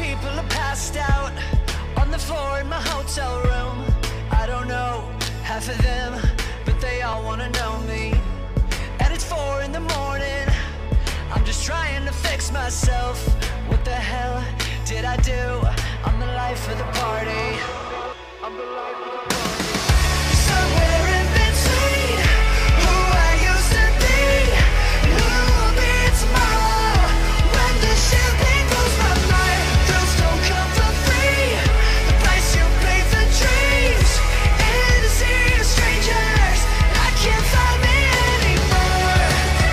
people are passed out on the floor in my hotel room. I don't know half of them, but they all wanna know me. And it's 4 in the morning, I'm just trying to fix myself. What the hell did I do? I'm the life of the party. I'm the life of the party. Somewhere in between who I used to be and who will be tomorrow. When the champagne blows my mind, thrills don't come for free. The price you pay for dreams in a sea of strangers. I can't find me anymore.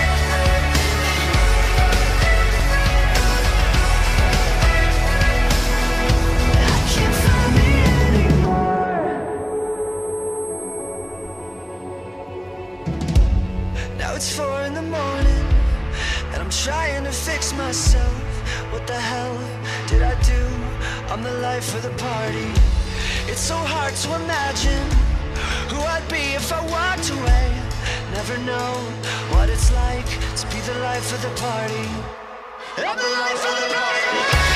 I can't find me anymore. Now it's 4 in the morning, and I'm trying to fix myself. What the hell did I do? I'm the life of the party. It's so hard to imagine who I'd be if I walked away. Never know what it's like to be the life of the party. I'm the life of the party.